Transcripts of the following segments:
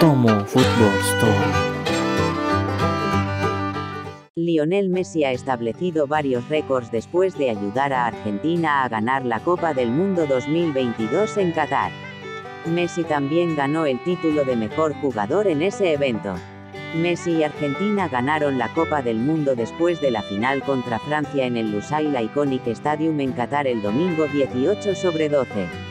Tomo Football Story. Lionel Messi ha establecido varios récords después de ayudar a Argentina a ganar la Copa del Mundo 2022 en Qatar. Messi también ganó el título de mejor jugador en ese evento. Messi y Argentina ganaron la Copa del Mundo después de la final contra Francia en el Lusail Iconic Stadium en Qatar el domingo 18/12.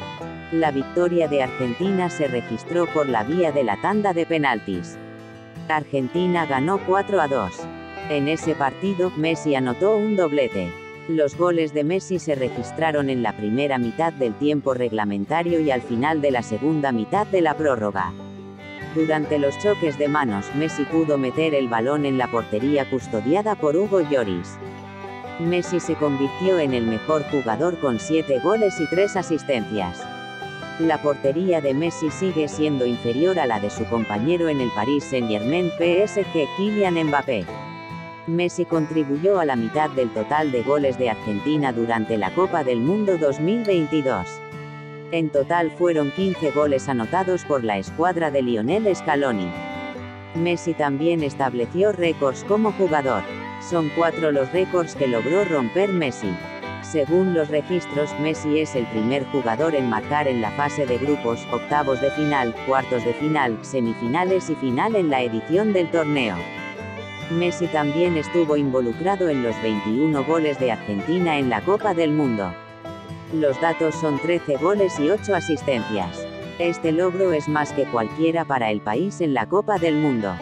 La victoria de Argentina se registró por la vía de la tanda de penaltis. Argentina ganó 4-2. En ese partido, Messi anotó un doblete. Los goles de Messi se registraron en la primera mitad del tiempo reglamentario y al final de la segunda mitad de la prórroga. Durante los choques de manos, Messi pudo meter el balón en la portería custodiada por Hugo Lloris. Messi se convirtió en el mejor jugador con 7 goles y 3 asistencias. La portería de Messi sigue siendo inferior a la de su compañero en el Paris Saint-Germain PSG, Kylian Mbappé. Messi contribuyó a la mitad del total de goles de Argentina durante la Copa del Mundo 2022. En total fueron 15 goles anotados por la escuadra de Lionel Scaloni. Messi también estableció récords como jugador. Son 4 los récords que logró romper Messi. Según los registros, Messi es el primer jugador en marcar en la fase de grupos, octavos de final, cuartos de final, semifinales y final en la edición del torneo. Messi también estuvo involucrado en los 21 goles de Argentina en la Copa del Mundo. Los datos son 13 goles y 8 asistencias. Este logro es más que cualquiera para el país en la Copa del Mundo.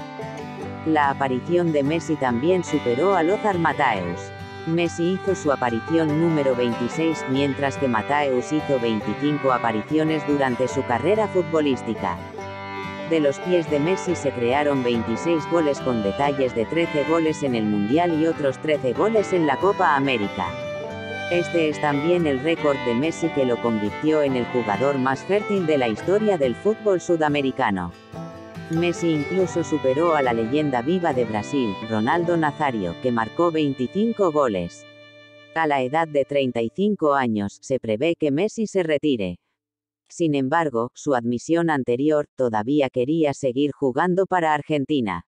La aparición de Messi también superó a Lothar Matthäus. Messi hizo su aparición número 26, mientras que Matthäus hizo 25 apariciones durante su carrera futbolística. De los pies de Messi se crearon 26 goles con detalles de 13 goles en el Mundial y otros 13 goles en la Copa América. Este es también el récord de Messi que lo convirtió en el jugador más fértil de la historia del fútbol sudamericano. Messi incluso superó a la leyenda viva de Brasil, Ronaldo Nazário, que marcó 25 goles. A la edad de 35 años, se prevé que Messi se retire. Sin embargo, su admisión anterior, todavía quería seguir jugando para Argentina.